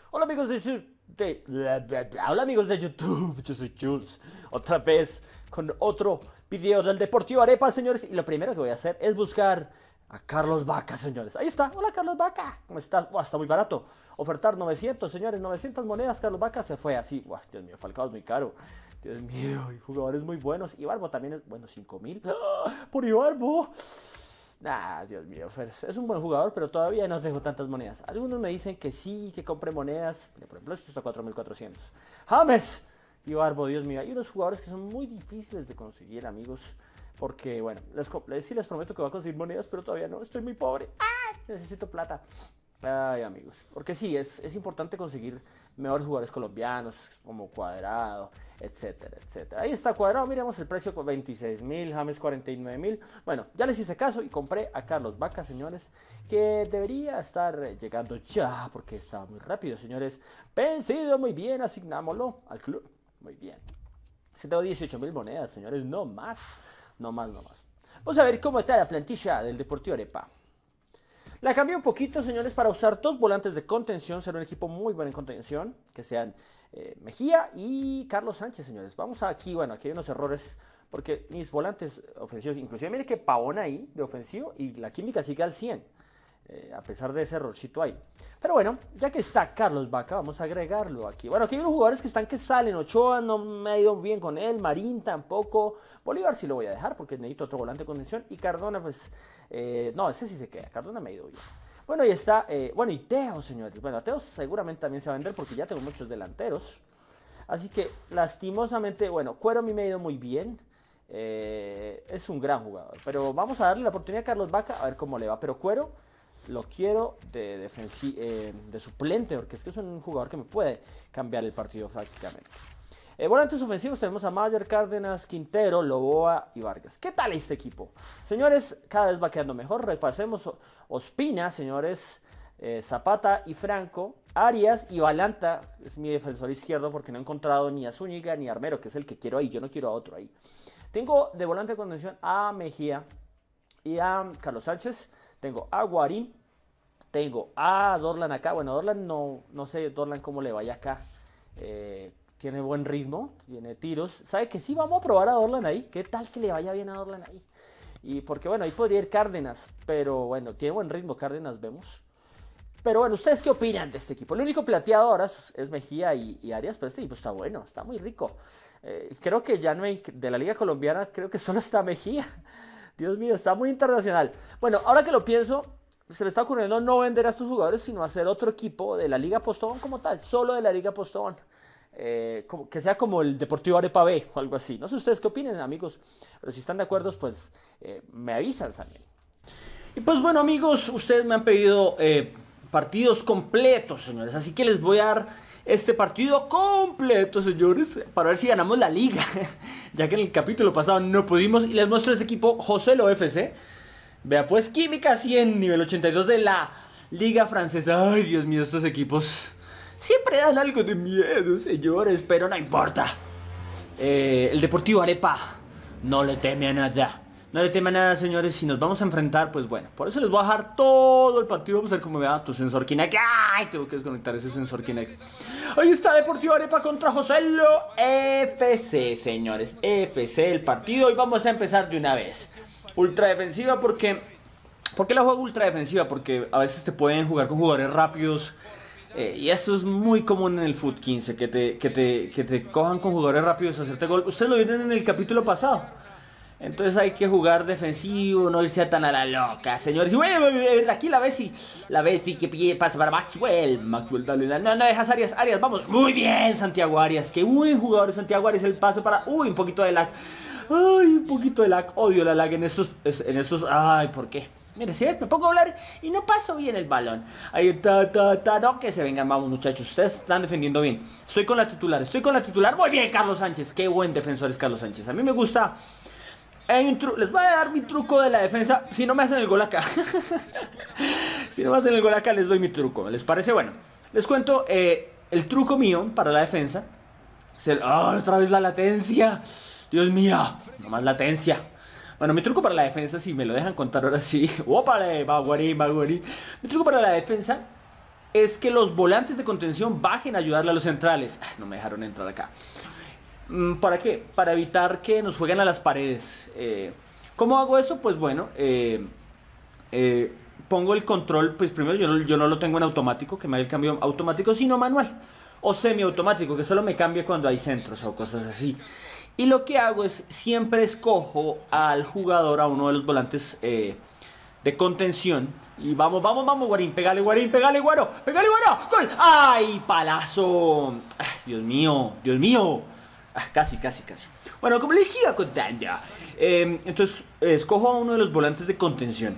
Hola amigos de YouTube, hola amigos de YouTube, yo soy Jules, otra vez con otro video del Deportivo Arepa, señores. Y lo primero que voy a hacer es buscar a Carlos Vaca, señores. Ahí está, hola Carlos Vaca, ¿cómo estás? Está muy barato, ofertar 900, señores, 900 monedas. Carlos Vaca se fue así, Dios mío, Falcao es muy caro. Dios mío, y jugadores muy buenos. Ibarbo también es, bueno, 5000 por Ibarbo. Dios mío, es un buen jugador, pero todavía no dejo tantas monedas. Algunos me dicen que sí, que compre monedas. Por ejemplo, esto está a 4400. James y Barbo, Dios mío. Hay unos jugadores que son muy difíciles de conseguir, amigos. Porque, bueno, sí les prometo que voy a conseguir monedas, pero todavía no. Estoy muy pobre. Necesito plata. Ay, amigos. Porque sí, es importante conseguir mejores jugadores colombianos, como Cuadrado, etcétera, etcétera. Ahí está Cuadrado, miremos el precio, 26.000, James 49.000. Bueno, ya les hice caso y compré a Carlos Vaca, señores, que debería estar llegando ya, porque está muy rápido, señores. Vencido, muy bien, asignámoslo al club. Muy bien. Se tengo 18.000 monedas, señores, no más, no más, no más. Vamos a ver cómo está la plantilla del Deportivo Arepa. La cambié un poquito, señores, para usar dos volantes de contención. Será un equipo muy bueno en contención, que sean Mejía y Carlos Sánchez, señores. Vamos aquí, bueno, aquí hay unos errores, porque mis volantes ofensivos, inclusive mire que Pavón ahí de ofensivo y la química sigue al 100, a pesar de ese errorcito ahí. Pero bueno, ya que está Carlos Vaca, vamos a agregarlo aquí. Bueno, aquí hay unos jugadores que están que salen. Ochoa no me ha ido bien con él, Marín tampoco. Bolívar sí lo voy a dejar porque necesito otro volante de contención. Y Cardona, pues, no, ese sí se queda. Cardona me ha ido bien. Bueno, ahí está, bueno, y Teo, señores. Bueno, Teo seguramente también se va a vender porque ya tengo muchos delanteros. Así que, lastimosamente, bueno, Cuero a mí me ha ido muy bien. Es un gran jugador. Pero vamos a darle la oportunidad a Carlos Vaca a ver cómo le va. Pero Cuero lo quiero de suplente, porque es que es un jugador que me puede cambiar el partido prácticamente. Volantes ofensivos tenemos a Mayer, Cárdenas, Quintero, Loboa y Vargas. ¿Qué tal este equipo? Señores, cada vez va quedando mejor. Repasemos: Ospina, señores, Zapata y Franco, Arias y Balanta, es mi defensor izquierdo porque no he encontrado ni a Zúñiga ni a Armero, que es el que quiero ahí. Yo no quiero a otro ahí. Tengo de volante de contención a Mejía y a Carlos Sánchez. Tengo a Guarín. Tengo a Dorlan acá. Bueno, Dorlan no sé Dorlan cómo le vaya acá. Tiene buen ritmo, tiene tiros. ¿Sabe que sí? Vamos a probar a Dorlan ahí. ¿Qué tal que le vaya bien a Dorlan ahí? Y porque bueno, ahí podría ir Cárdenas. Pero bueno, tiene buen ritmo Cárdenas, vemos. Pero bueno, ¿ustedes qué opinan de este equipo? El único plateado ahora es Mejía y Arias, pero este equipo está bueno, está muy rico. Creo que ya no hay, de la Liga Colombiana, creo que solo está Mejía. Dios mío, está muy internacional. Bueno, ahora que lo pienso, se me está ocurriendo no vender a estos jugadores, sino hacer otro equipo de la Liga Postobón como tal, solo de la Liga Postobón. Que sea como el Deportivo Arepa B o algo así. No sé ustedes qué opinen, amigos, pero si están de acuerdo, pues me avisan también. Y pues bueno, amigos, ustedes me han pedido partidos completos, señores, así que les voy a dar este partido completo, señores, para ver si ganamos la liga, ya que en el capítulo pasado no pudimos. Y les muestro este equipo, José Lo FC. Vea pues, Química 100, nivel 82 de la Liga Francesa. Ay, Dios mío, estos equipos siempre dan algo de miedo, señores, pero no importa. El Deportivo Arepa no le teme a nada. No le teme a nada, señores. Si nos vamos a enfrentar, pues bueno, por eso les voy a dejar todo el partido. Vamos a ver cómo vea tu sensor Kinect. ¡Ay! Tengo que desconectar ese sensor Kinect. Ahí está Deportivo Arepa contra José Lo FC, señores. FC el partido y vamos a empezar de una vez. Ultra defensiva porque... ¿Por qué la juego ultra defensiva? Porque a veces te pueden jugar con jugadores rápidos. Y esto es muy común en el Foot 15, que te cojan con jugadores rápidos a hacerte gol. Ustedes lo vieron en el capítulo pasado. Entonces hay que jugar defensivo, no irse tan a la loca, señores. Y bueno, aquí la Bessi que pide pasa para Maxwell. Maxwell, dale, no dejas Arias, vamos. Muy bien, Santiago Arias, qué buen jugador Santiago Arias. El paso para, un poquito de lag. Ay, un poquito de lag, odio la lag en estos, ay, ¿por qué? Mire, si me pongo a hablar y no paso bien el balón. Ahí está, no, que se vengan, vamos muchachos, ustedes están defendiendo bien. Estoy con la titular, muy bien Carlos Sánchez, qué buen defensor es Carlos Sánchez. A mí me gusta, les voy a dar mi truco de la defensa, si no me hacen el gol acá. Si no me hacen el gol acá les doy mi truco, ¿les parece? Bueno, les cuento el truco mío para la defensa. Otra vez la latencia. Dios mío, no más latencia. Bueno, mi truco para la defensa, si me lo dejan contar ahora sí. ¡Ópale! Maguari. Mi truco para la defensa es que los volantes de contención bajen a ayudarle a los centrales. No me dejaron entrar acá. ¿Para qué? Para evitar que nos jueguen a las paredes. ¿Cómo hago eso? Pues bueno, pongo el control, pues primero yo no lo tengo en automático, que me haga el cambio automático, sino manual. O semiautomático, que solo me cambie cuando hay centros o cosas así. Y lo que hago es, siempre escojo al jugador, a uno de los volantes de contención. Y vamos, Guarín, pégale, Guarín, pégale, Guaro, pégale, Guaro, gol. ¡Ay, palazo! Ay, Dios mío, Dios mío. Casi. Bueno, como les iba contando, entonces escojo a uno de los volantes de contención.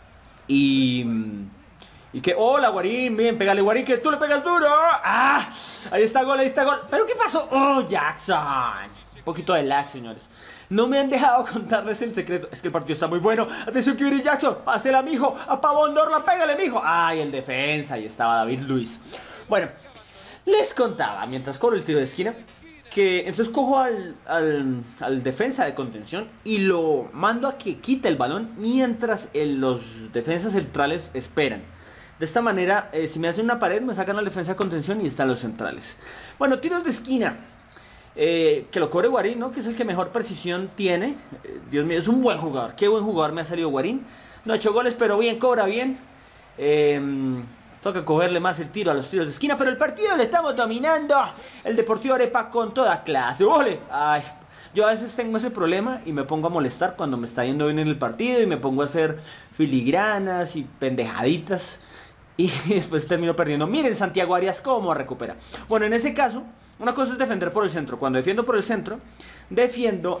Y que, hola, Guarín, bien, pégale, Guarín, que tú le pegas duro. ¡Ah! Ahí está gol, ahí está gol. ¿Pero qué pasó? ¡Oh, Jackson! Un poquito de lag, señores. No me han dejado contarles el secreto. Es que el partido está muy bueno. Atención que viene Jackson. Pásela, mijo. A Pavondorla, pégale, mijo. ¡Ay, el defensa! Ahí estaba David Luiz. Bueno, les contaba, mientras cobro el tiro de esquina, que entonces cojo al defensa de contención y lo mando a que quite el balón mientras los defensas centrales esperan. De esta manera, si me hacen una pared, me sacan al defensa de contención y están los centrales. Bueno, tiros de esquina. Que lo cobre Guarín, ¿no? Que es el que mejor precisión tiene. Dios mío, es un buen jugador. Qué buen jugador me ha salido Guarín. No ha hecho goles, pero bien, cobra bien. Toca cogerle más el tiro a los tiros de esquina, pero el partido le estamos dominando. El Deportivo Arepa con toda clase. ¡Ole! Ay, yo a veces tengo ese problema y me pongo a molestar cuando me está yendo bien en el partido y me pongo a hacer filigranas y pendejaditas y después termino perdiendo. Miren Santiago Arias cómo recupera. Bueno, en ese caso, una cosa es defender por el centro. Cuando defiendo por el centro, defiendo,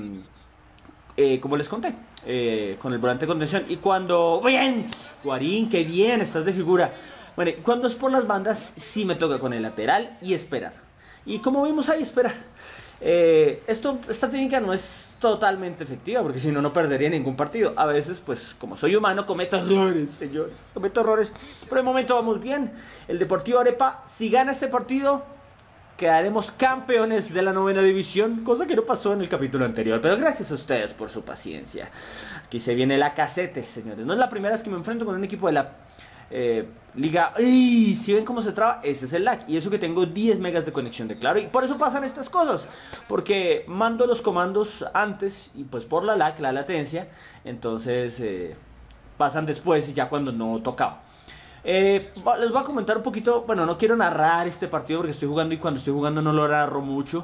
como les conté, con el volante de contención. Y cuando... ¡Bien! Guarín, qué bien, estás de figura. Bueno, cuando es por las bandas, sí me toca con el lateral y esperar. Y como vimos ahí, esperar. Esta técnica no es totalmente efectiva, porque si no, no perdería ningún partido. A veces, pues, como soy humano, cometo errores, señores. Cometo errores. Pero de momento vamos bien. El Deportivo Arepa, si gana este partido, quedaremos campeones de la 9ª división, cosa que no pasó en el capítulo anterior. Pero gracias a ustedes por su paciencia. Aquí se viene la casete, señores. No es la primera vez que me enfrento con un equipo de la liga. ¡Ay! Si ven cómo se traba, ese es el lag. Y eso que tengo 10 megas de conexión de Claro. Y por eso pasan estas cosas. Porque mando los comandos antes y pues por la lag, la latencia, entonces pasan después y ya cuando no tocaba. Les voy a comentar un poquito. Bueno, no quiero narrar este partido porque estoy jugando y cuando estoy jugando no lo narro mucho.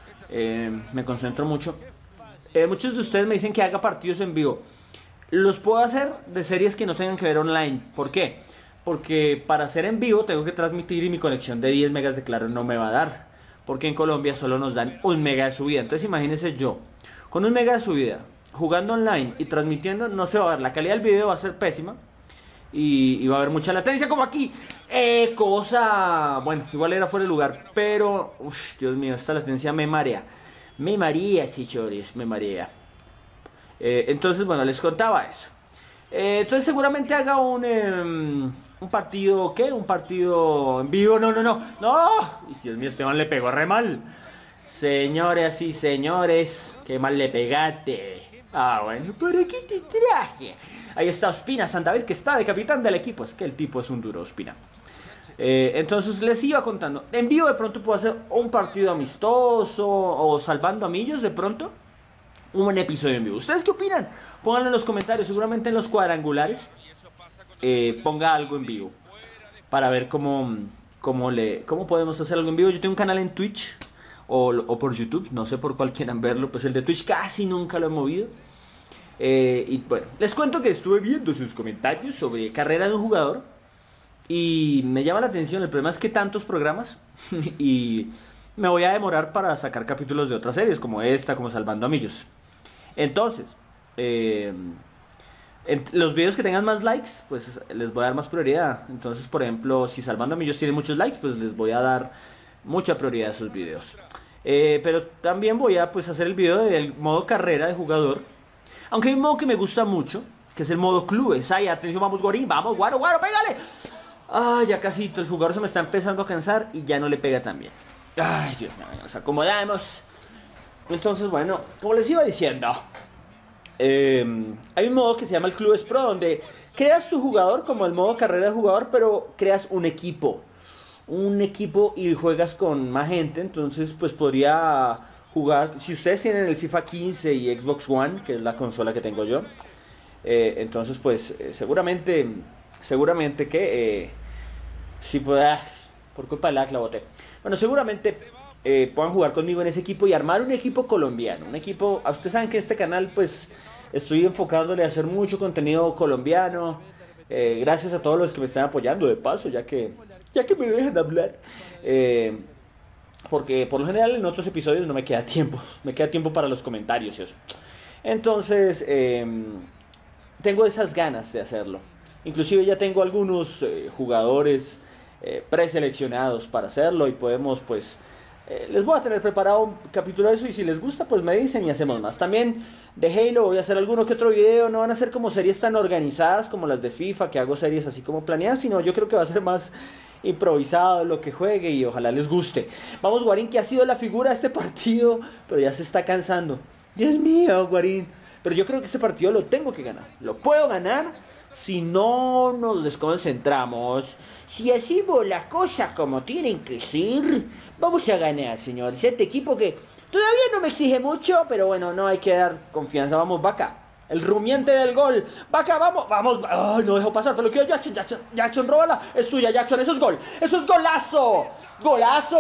Me concentro mucho. Muchos de ustedes me dicen que haga partidos en vivo. Los puedo hacer de series que no tengan que ver online. ¿Por qué? Porque para hacer en vivo tengo que transmitir y mi conexión de 10 megas de Claro no me va a dar. Porque en Colombia solo nos dan 1 mega de subida. Entonces imagínense yo, con 1 mega de subida, jugando online y transmitiendo, no se va a ver. La calidad del video va a ser pésima. Y va a haber mucha latencia como aquí. Cosa... Bueno, igual era fuera de lugar. Pero, uf, Dios mío, esta latencia me marea. Me marea, señores, me marea. Entonces, bueno, les contaba eso. Entonces seguramente haga un partido, ¿qué? Un partido en vivo. No. Y Dios mío, este man le pegó re mal. Señores y señores, qué mal le pegaste. Ah, bueno, ¿pero qué te traje? Ahí está Ospina, San David, que está de capitán del equipo. Es que el tipo es un duro, Ospina. Entonces les iba contando. En vivo de pronto puedo hacer un partido amistoso o salvando a millos de pronto. Un buen episodio en vivo. ¿Ustedes qué opinan? Pónganlo en los comentarios. Seguramente en los cuadrangulares ponga algo en vivo. Para ver cómo podemos hacer algo en vivo. Yo tengo un canal en Twitch o por YouTube. No sé por cuál quieran verlo. Pues el de Twitch casi nunca lo he movido. Y bueno, les cuento que estuve viendo sus comentarios sobre carrera de un jugador. Y me llama la atención. El problema es que tantos programas. Y me voy a demorar para sacar capítulos de otras series. Como esta, como Salvando a Millos. Entonces, en los videos que tengan más likes, pues les voy a dar más prioridad. Entonces, por ejemplo, si Salvando a Millos tiene muchos likes, pues les voy a dar mucha prioridad a sus videos. Pero también voy a pues hacer el video del modo carrera de jugador. Aunque hay un modo que me gusta mucho, que es el modo clubes. Ay, atención, vamos Guarín, vamos, Guaro, pégale. Ay, ya casito, el jugador se me está empezando a cansar y ya no le pega tan bien. Ay, Dios mío, nos acomodamos. Entonces, bueno, como les iba diciendo, hay un modo que se llama el Clubes Pro, donde creas tu jugador como el modo carrera de jugador, pero creas un equipo. Un equipo y juegas con más gente, entonces pues podría jugar, si ustedes tienen el FIFA 15 y Xbox One, que es la consola que tengo yo, entonces pues seguramente que si pueda, por culpa del lag la boté. Bueno, seguramente puedan jugar conmigo en ese equipo y armar un equipo colombiano, un equipo, ustedes saben que este canal pues estoy enfocándole a hacer mucho contenido colombiano. Gracias a todos los que me están apoyando de paso, ya que me dejan hablar. Porque por lo general en otros episodios no me queda tiempo. Me queda tiempo para los comentarios y eso. Entonces, tengo esas ganas de hacerlo. Inclusive ya tengo algunos jugadores preseleccionados para hacerlo y podemos pues... les voy a tener preparado un capítulo de eso y si les gusta pues me dicen y hacemos más. También de Halo voy a hacer alguno que otro video, no van a ser como series tan organizadas como las de FIFA, que hago series así como planeadas, sino yo creo que va a ser más improvisado lo que juegue y ojalá les guste. Vamos Guarín, que ha sido la figura de este partido, pero ya se está cansando. Dios mío, Guarín. Pero yo creo que este partido lo tengo que ganar, lo puedo ganar. Si no nos desconcentramos, si hacemos las cosas como tienen que ser, vamos a ganar, señores. Este equipo que todavía no me exige mucho, pero bueno, no hay que dar confianza. Vamos, Vaca, el rumiante del gol. Vaca, vamos. Ay, no dejo pasar, pero lo quiero Jackson, róbala. Es tuya, Jackson, eso es gol. Eso es golazo. ¡Golazo!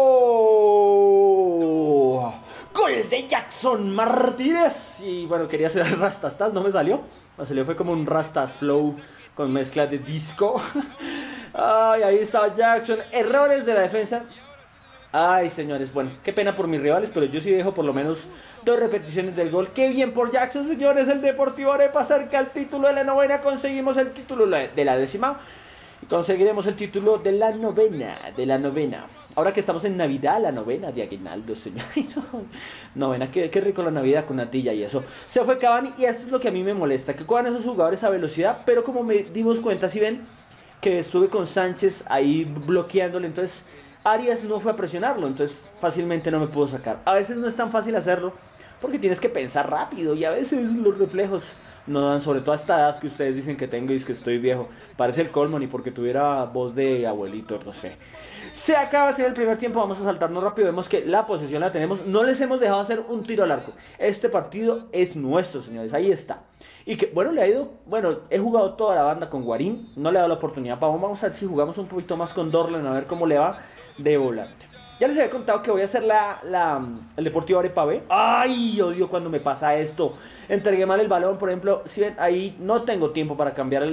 Gol de Jackson Martínez. Y bueno, quería hacer el Rastastas, no me salió. Me salió fue como un Rastas Flow con mezcla de disco. Ay, ahí estaba Jackson. Errores de la defensa. Ay, señores, bueno, qué pena por mis rivales, pero yo sí dejo por lo menos 2 repeticiones del gol. Qué bien por Jackson, señores. El Deportivo Arepa cerca al título de la novena. Conseguimos el título de la décima. Y conseguiremos el título de la novena. Ahora que estamos en Navidad, la novena de aguinaldo, señores. Novena, qué rico la Navidad con natilla y eso. Se fue Cavani y esto es lo que a mí me molesta. Que juegan esos jugadores a velocidad, pero como me dimos cuenta, si ven, que estuve con Sánchez ahí bloqueándole, entonces... Arias no fue a presionarlo, entonces fácilmente no me pudo sacar. A veces no es tan fácil hacerlo porque tienes que pensar rápido y a veces los reflejos no dan, sobre todo a esta edad que ustedes dicen que tengo y es que estoy viejo. Parece el colmo, ni porque tuviera voz de abuelito, no sé. Se acaba de hacer el primer tiempo, vamos a saltarnos rápido. Vemos que la posesión la tenemos, no les hemos dejado hacer un tiro al arco. Este partido es nuestro, señores, ahí está. Y que, bueno, le ha ido, bueno, he jugado toda la banda con Guarín, no le he dado la oportunidad. Vamos a ver si jugamos un poquito más con Dorlan, a ver cómo le va de volante. Ya les había contado que voy a hacer el Deportivo Arepa B. Ay, odio cuando me pasa esto. Entregué mal el balón, por ejemplo. Si ven, ahí no tengo tiempo para cambiar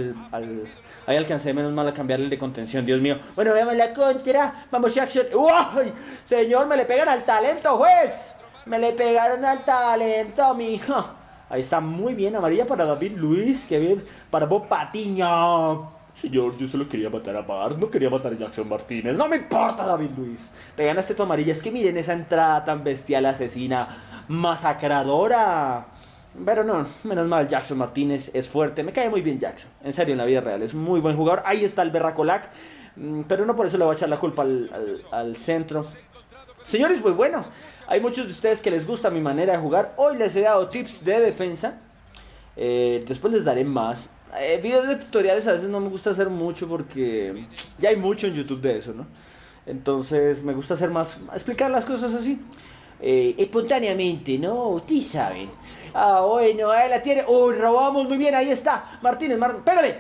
ahí alcancé menos mal a cambiar el de contención, Dios mío. Bueno, veamos la contra. Vamos, Jackson. ¡Uy! Señor, me le pegan al talento, juez. Me le pegaron al talento, mijo. Ahí está muy bien, amarilla para David Luiz. Que bien, para Bob Patiño. Señor, yo solo quería matar a Bar, no quería matar a Jackson Martínez. No me importa, David Luiz. Te ganaste tu amarilla. Es que miren esa entrada tan bestial, asesina, masacradora. Pero no, menos mal, Jackson Martínez es fuerte. Me cae muy bien Jackson. En serio, en la vida real. Es muy buen jugador. Ahí está el Berracolac. Pero no por eso le voy a echar la culpa al centro. Señores, pues bueno. Hay muchos de ustedes que les gusta mi manera de jugar. Hoy les he dado tips de defensa. Después les daré más. Videos de tutoriales a veces no me gusta hacer mucho porque ya hay mucho en YouTube de eso, ¿no? Entonces me gusta hacer más, explicar las cosas así, espontáneamente, ¿no? Ustedes saben. Ah, bueno, ahí la tiene. Uy, robamos muy bien, ahí está. Martínez, pégale.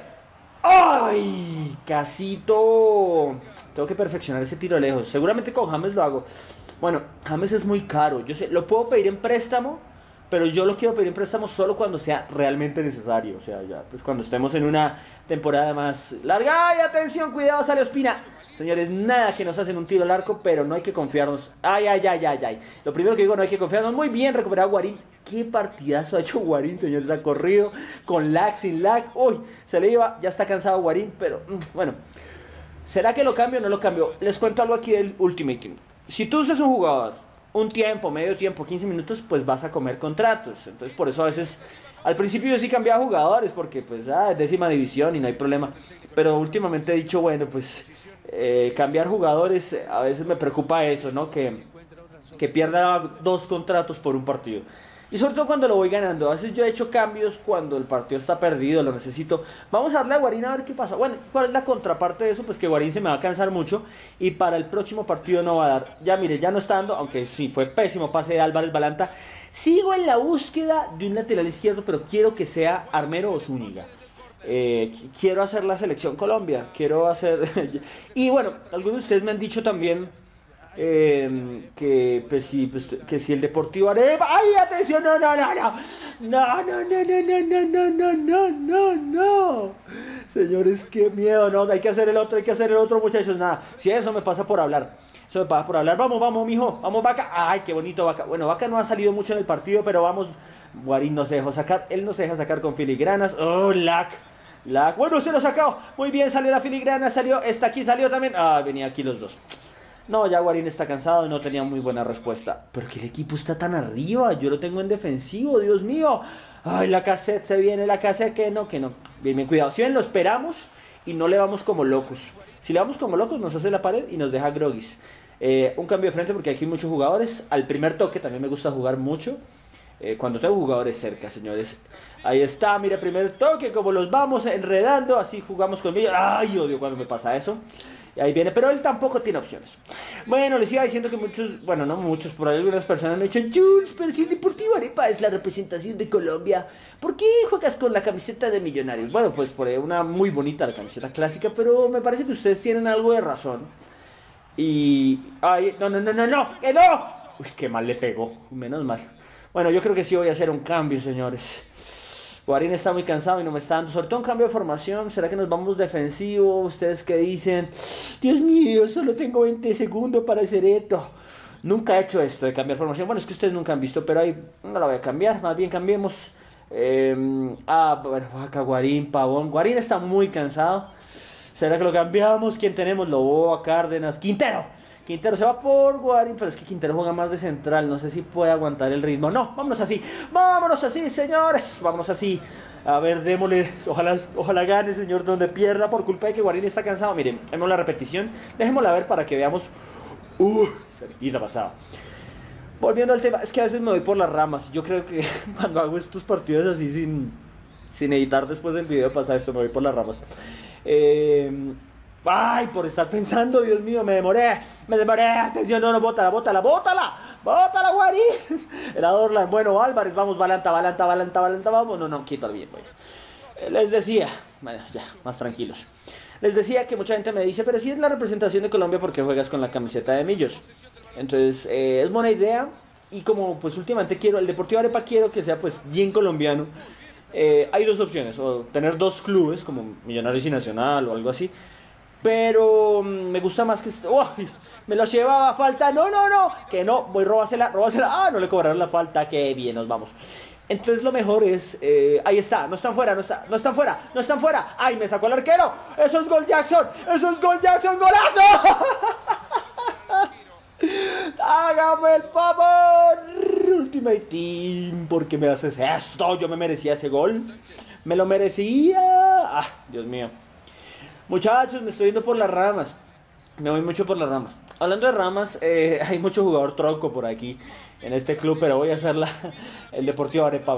¡Ay! Casito. Tengo que perfeccionar ese tiro lejos. Seguramente con James lo hago. Bueno, James es muy caro. Yo sé, lo puedo pedir en préstamo. Pero yo lo quiero pedir en préstamo solo cuando sea realmente necesario. O sea, ya, pues cuando estemos en una temporada más larga. ¡Ay, atención! ¡Cuidado, sale Ospina! Señores, nada que nos hacen un tiro al arco, pero no hay que confiarnos. ¡Ay! Lo primero que digo, no hay que confiarnos. Muy bien, recuperado Guarín. ¡Qué partidazo ha hecho Guarín, señores! Ha corrido con lag, sin lag. ¡Uy! Se le iba, ya está cansado Guarín, pero bueno. ¿Será que lo cambio o no lo cambio? Les cuento algo aquí del Ultimate Team. Si tú usas un jugador un tiempo, medio tiempo, 15 minutos, pues vas a comer contratos. Entonces por eso a veces, al principio yo sí cambiaba jugadores, porque pues es décima división y no hay problema. Pero últimamente he dicho, bueno, pues cambiar jugadores, a veces me preocupa eso, ¿no? Que pierda 2 contratos por un partido. Y sobre todo cuando lo voy ganando. A veces yo he hecho cambios cuando el partido está perdido, lo necesito. Vamos a darle a Guarín a ver qué pasa. Bueno, ¿cuál es la contraparte de eso? Pues que Guarín se me va a cansar mucho y para el próximo partido no va a dar. Ya mire, ya no está dando, aunque sí, fue pésimo pase de Álvarez Balanta. Sigo en la búsqueda de un lateral izquierdo, pero quiero que sea Armero o Zúñiga. Quiero hacer la selección Colombia, quiero hacer... Y bueno, algunos de ustedes me han dicho también que si el Deportivo Arepa... ¡Ay, atención! ¡No, no, no, no! ¡No, no, no, no, no, no, no, no, no, no! Señores, qué miedo, no, hay que hacer el otro, muchachos, nada. Si eso me pasa por hablar. Eso me pasa por hablar. Vamos, vamos, mijo. Vamos, Vaca. Ay, qué bonito, Vaca. Bueno, Vaca no ha salido mucho en el partido, pero vamos. Guarín no se dejó sacar. Él no se deja sacar con filigranas. Oh, lag. Bueno, se lo sacó. Muy bien, salió la filigrana, salió. Esta aquí salió también. Ah, venía aquí los dos. No, ya Guarín está cansado y no tenía muy buena respuesta. Pero que el equipo está tan arriba. Yo lo tengo en defensivo, Dios mío. Ay, la cassette se viene, la cassette que no. Bien, bien, cuidado. Si ven, lo esperamos y no le vamos como locos. Si le vamos como locos, nos hace la pared y nos deja groguis. Un cambio de frente porque aquí hay muchos jugadores. Al primer toque también me gusta jugar mucho. Cuando tengo jugadores cerca, señores. Ahí está, mira, primer toque, como los vamos enredando, así jugamos con ellos. Ay, odio cuando me pasa eso. Y ahí viene, pero él tampoco tiene opciones. Bueno, les iba diciendo que muchos, bueno, no muchos, por ahí algunas personas me han dicho: Jules, pero si el Deportivo Arepa es la representación de Colombia, ¿por qué juegas con la camiseta de Millonarios? Bueno, pues por ahí una muy bonita la camiseta clásica, pero me parece que ustedes tienen algo de razón. Y... ay, no, que no. Uy, qué mal le pegó, menos mal. Bueno, yo creo que sí voy a hacer un cambio, señores. Guarín está muy cansado y no me está dando. Sobre todo un cambio de formación. ¿Será que nos vamos defensivo? ¿Ustedes qué dicen? Dios mío, solo tengo 20 segundos para hacer esto. Nunca he hecho esto de cambiar formación. Bueno, es que ustedes nunca han visto, pero ahí no la voy a cambiar. Más bien cambiemos. Bueno, acá Guarín, Pavón. Guarín está muy cansado. ¿Será que lo cambiamos? ¿Quién tenemos? Loboa, Cárdenas, Quintero. Quintero se va por Guarín, pero es que Quintero juega más de central, no sé si puede aguantar el ritmo. No, vámonos así, señores, vámonos así. A ver, démosle, ojalá gane, señor, donde pierda por culpa de que Guarín está cansado. Miren, vemos la repetición, dejémosla ver para que veamos. Cerquita pasada. Volviendo al tema, es que a veces me voy por las ramas. Yo creo que cuando hago estos partidos así sin editar después del video pasa esto, me voy por las ramas. Ay, por estar pensando, Dios mío, me demoré, atención, no, bótala, Guarín. Era Dorlan, bueno, Álvarez, vamos, Balanta, vamos, no, quito bien, güey. Les decía, bueno, ya, más tranquilos. Les decía que mucha gente me dice, pero si es la representación de Colombia, ¿por qué juegas con la camiseta de Millos? Entonces, es buena idea, y como pues últimamente el Deportivo Arepa quiero que sea pues bien colombiano. Hay dos opciones, o tener dos clubes, como Millonarios y Nacional, o algo así. Pero me gusta más que... ¡Oh! Me lo llevaba, falta, no, que no, voy, róbasela, ah, no le cobraron la falta, qué bien, nos vamos. Entonces lo mejor es, ahí está, no están fuera, ay, me sacó el arquero, eso es gol Jackson, golazo. Hágame el favor, Ultimate Team, ¿por qué me haces esto? Yo me merecía ese gol, me lo merecía, Dios mío. Muchachos, me estoy yendo por las ramas. Me voy mucho por las ramas. Hablando de ramas, hay mucho jugador tronco por aquí en este club, pero voy a hacer el Deportivo Arepa.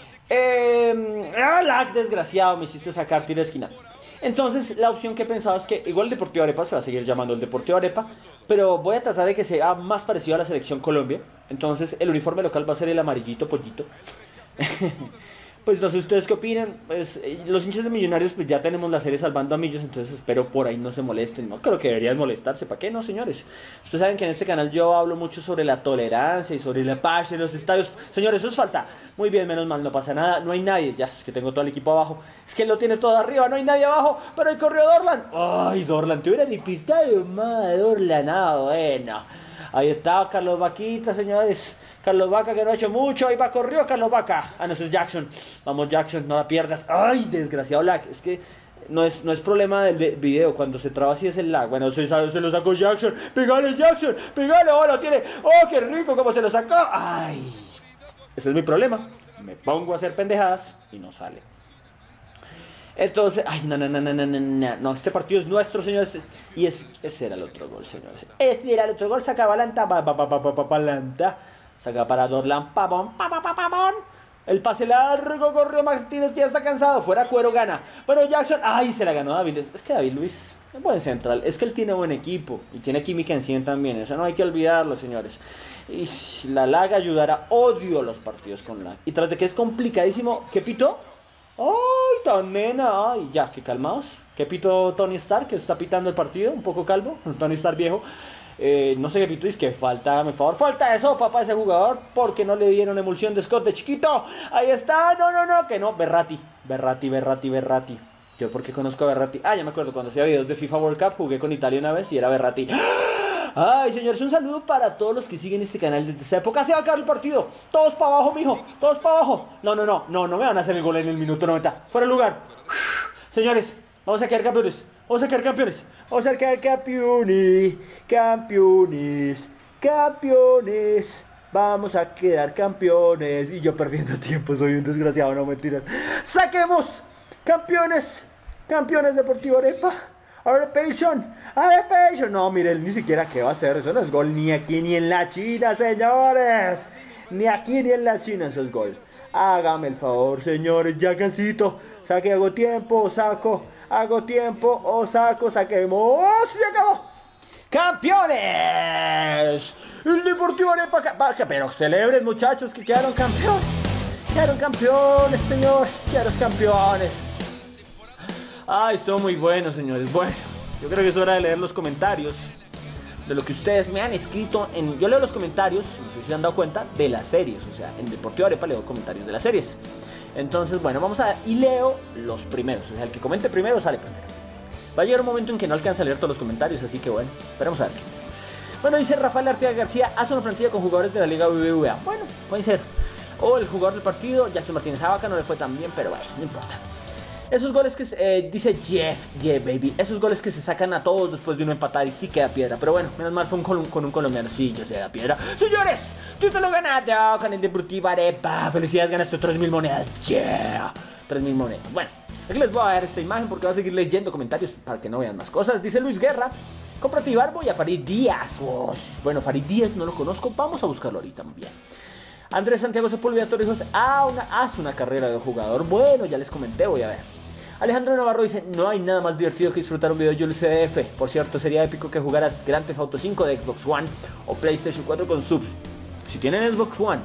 Lag, desgraciado, me hiciste sacar tiro de esquina. Entonces, la opción que he pensado es que igual el Deportivo Arepa se va a seguir llamando el Deportivo Arepa, pero voy a tratar de que sea más parecido a la selección Colombia. Entonces, el uniforme local va a ser el amarillito pollito. Pues no sé ustedes qué opinan. Pues los hinchas de Millonarios pues ya tenemos la serie salvando a Millos, entonces espero por ahí no se molesten. No creo que deberían molestarse, ¿para qué no, señores? Ustedes saben que en este canal yo hablo mucho sobre la tolerancia y sobre la paz en los estadios. Señores, eso es falta. Muy bien, menos mal, no pasa nada, no hay nadie. Ya, es que tengo todo el equipo abajo. Es que él lo tiene todo arriba, no hay nadie abajo, pero ahí corrió Dorlan. Ay, Dorlan, te hubiera ni pintado más, Dorlan. Bueno, ahí está Carlos Vaquita, señores. Carlos Vaca, que no ha hecho mucho, ahí corrió Carlos Vaca. No, eso es Jackson. Vamos, Jackson, no la pierdas. Ay, desgraciado lag. Es que no es problema del video. Cuando se traba así es el lag. Bueno, se lo sacó Jackson. Pegale, Jackson. Pegale, oh, lo tiene. Oh, qué rico, cómo se lo sacó. Ay, ese es mi problema. Me pongo a hacer pendejadas y no sale. Entonces, ay, no, este partido es nuestro, señores. Y ese era el otro gol, señores. Ese era el otro gol, saca Balanta, Balanta. Saca para Dorlan. Pavón. El pase largo, corrió Martínez, que ya está cansado. Fuera Cuero, gana. Bueno, Jackson. Ay, se la ganó David Luiz. Es que David Luiz es buen central. Es que él tiene buen equipo. Y tiene química en 100 también. Eso no hay que olvidarlo, señores. Y la lag ayudará. Odio los partidos con lag. Y tras de que es complicadísimo. ¿Qué pitó? ¡Ay, tan nena! ¡Ay, ya, qué calmados! ¿Qué pitó Tony Stark, que está pitando el partido? Un poco calvo. Tony Stark viejo. No sé qué pito es que falta, por favor, falta eso, papá, ese jugador, porque no le dieron emulsión de Scott de chiquito. Ahí está, no, que no, Berratti. Yo porque conozco a Berratti. Ah, ya me acuerdo, cuando hacía videos de FIFA World Cup, jugué con Italia una vez y era Berratti. Ay, señores, un saludo para todos los que siguen este canal desde esa época. Se va a acabar el partido. Todos para abajo, mijo, todos para abajo. No me van a hacer el gol en el minuto 90. Fuera de lugar. Señores, vamos a quedar campeones. Vamos a quedar campeones. Vamos a quedar campeones. Campeones. Vamos a quedar campeones. Y yo perdiendo tiempo, soy un desgraciado, no mentiras. ¡Saquemos! Campeones. Campeones Deportivo Arepa. Arepation. No, mire, ni siquiera qué va a hacer. Eso no es gol ni aquí ni en la China, señores. Ni aquí ni en la China eso es gol. Hágame el favor, señores, ya casito. Saque, hago tiempo, saco. Hago tiempo o saco, saquemos. ¡Se acabó! ¡Campeones! El Deportivo Arepa. Pero celebren, muchachos, que quedaron campeones. Quedaron campeones, señores. Quedaron campeones. Ay, estuvo muy bueno, señores. Bueno, yo creo que es hora de leer los comentarios de lo que ustedes me han escrito. Yo leo los comentarios, no sé si se han dado cuenta, de las series. O sea, en Deportivo Arepa leo comentarios de las series. Entonces, bueno, vamos a... Y leo los primeros. O sea, el que comente primero sale primero. Va a llegar un momento en que no alcanza a leer todos los comentarios, así que bueno, esperemos a ver qué. Bueno, dice Rafael Arteaga García, hace una plantilla con jugadores de la Liga BBVA. Bueno, puede ser. O el jugador del partido, Jackson Martínez Abaca, no le fue tan bien, pero bueno, no importa. Esos goles que dice Jeff, baby. Esos goles que se sacan a todos después de uno empatar y sí queda piedra. Pero bueno, menos mal fue con un colombiano. Sí, yo sé, da piedra. Señores, tú te lo ganaste con el Deportivo Arepa. Felicidades, ganaste 3.000 monedas. Yeah, 3.000 monedas. Bueno, aquí les voy a dar esta imagen porque voy a seguir leyendo comentarios para que no vean más cosas. Dice Luis Guerra, cómprate Ibarbo y a Farid Díaz. Bueno, Farid Díaz no lo conozco, vamos a buscarlo ahorita muy bien. Andrés Santiago Sepúlveda Torrijos, hace una carrera de jugador. Bueno, ya les comenté, voy a ver. Alejandro Navarro dice, no hay nada más divertido que disfrutar un video de Jules CDF. Por cierto, sería épico que jugaras Grand Theft Auto 5 de Xbox One o PlayStation 4 con subs. Si tienen Xbox One,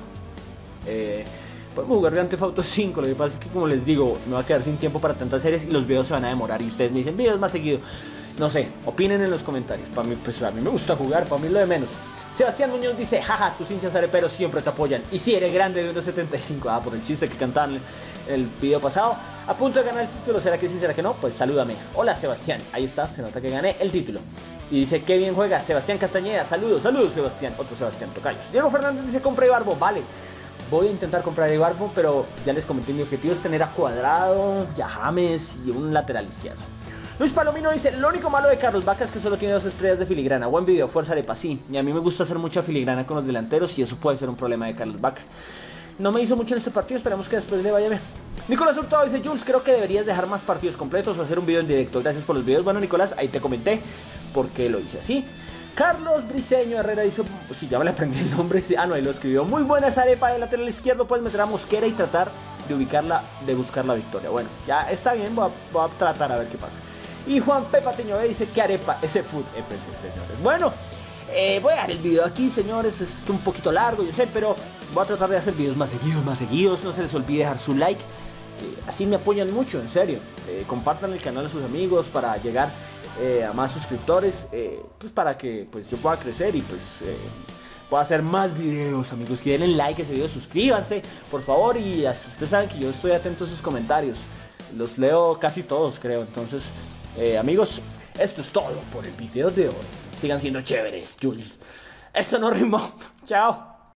podemos jugar Grand Theft Auto 5. Lo que pasa es que, como les digo, me va a quedar sin tiempo para tantas series y los videos se van a demorar. Y ustedes me dicen, videos más seguidos. No sé, opinen en los comentarios. Para mí, pues a mí me gusta jugar, para mí lo de menos. Sebastián Muñoz dice, jaja, tus hinchas areperos siempre te apoyan. Y si eres grande de 1.75, por el chiste que cantaban el video pasado. A punto de ganar el título, ¿será que sí, será que no? Pues salúdame. Hola Sebastián, ahí está, se nota que gané el título. Y dice, qué bien juega Sebastián Castañeda. Saludos Sebastián, otro Sebastián Tocayos. Diego Fernández dice, compra Ibarbo, vale. Voy a intentar comprar Ibarbo, pero ya les comenté, mi objetivo es tener a Cuadrado, y a James y un lateral izquierdo. Luis Palomino dice, lo único malo de Carlos Vaca es que solo tiene 2 estrellas de filigrana. Buen video, fuerza Arepa, sí. Y a mí me gusta hacer mucha filigrana con los delanteros y eso puede ser un problema de Carlos Vaca. No me hizo mucho en este partido, esperamos que después le vaya bien. Nicolás Hurtado dice, Jules, creo que deberías dejar más partidos completos o hacer un video en directo. Gracias por los videos. Bueno, Nicolás, ahí te comenté por qué lo hice así. Carlos Briseño Herrera dice, sí, ya me le aprendí el nombre. Sí, no, ahí lo escribió. Muy buena esa Arepa de lateral izquierdo. Puedes meter a Mosquera y tratar de ubicarla, de buscar la victoria. Bueno, ya está bien, voy a tratar a ver qué pasa. Y Juan Pepa Teño dice, ¿qué Arepa? Ese Food FC, señores. Bueno, voy a dejar el video aquí, señores. Es un poquito largo, yo sé, pero voy a tratar de hacer videos más seguidos. No se les olvide dejar su like. Así me apoyan mucho, en serio. Compartan el canal a sus amigos para llegar a más suscriptores. Pues para que pues, yo pueda crecer y pues pueda hacer más videos, amigos. Si denle like a ese video, suscríbanse, por favor. Y ustedes saben que yo estoy atento a sus comentarios. Los leo casi todos, creo. Entonces, amigos, esto es todo por el video de hoy. Sigan siendo chéveres, Jules. Esto no rimó. Chao.